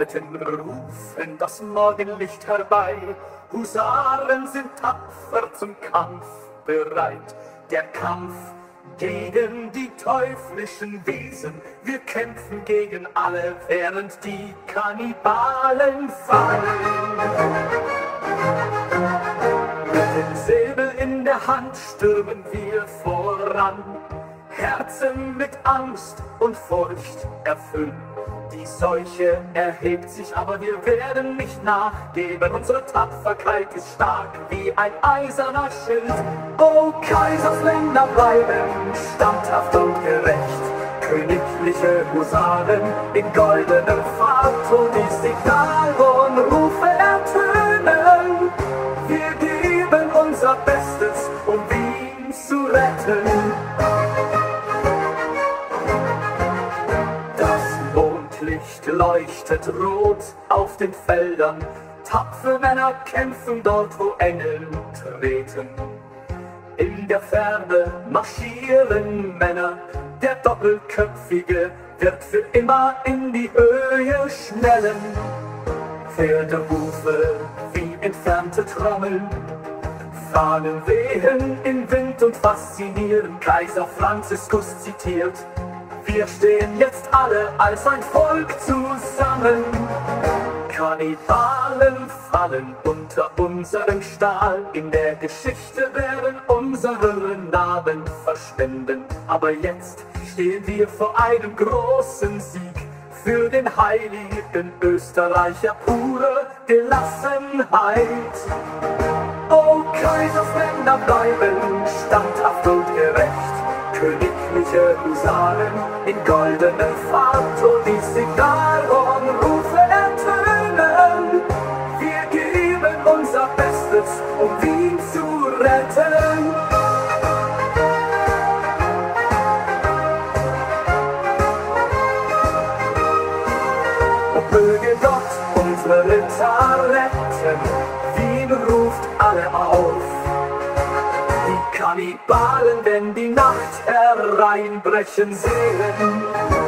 Geordneten rufen das Morgenlicht herbei. Husaren sind tapfer zum Kampf bereit. Der Kampf gegen die teuflischen Wesen. Wir kämpfen gegen alle, während die Kannibalen fallen. Mit dem Säbel in der Hand stürmen wir voran. Herzen mit Angst und Furcht erfüllen. Die Seuche erhebt sich, aber wir werden nicht nachgeben. Unsere Tapferkeit ist stark wie ein eiserner Schild. O Kaisersländer bleiben standhaft und gerecht. Königliche Husaren in goldener Fahrt. Und die Signalhornrufe ertönen. Wir geben unser Bestes, um Wien zu retten. Licht leuchtet rot auf den Feldern. Tapfere Männer kämpfen dort, wo Engel treten. In der Ferne marschieren Männer. Der Doppelköpfige wird für immer in die Höhe schnellen. Pferdehufe wie entfernte Trommeln. Fahnen wehen in Wind und faszinieren. Kaiser Franziskus zitiert: Wir stehen jetzt alle als ein Volk zusammen. Kannibalen fallen unter unserem Stahl. In der Geschichte werden unsere Namen verschwinden. Aber jetzt stehen wir vor einem großen Sieg. Für den heiligen Österreicher pure Gelassenheit. O Kaisersländer bleiben standhaft und gerecht. Königliche Husaren in goldener Fahrt. Und die Signalhornrufe ertönen. Wir geben unser Bestes, um Wien zu retten. Und möge Gott unsere Ritter retten. Wien ruft alle auf. Die Kannibalen, wenn die Nacht hereinbrechen sehen.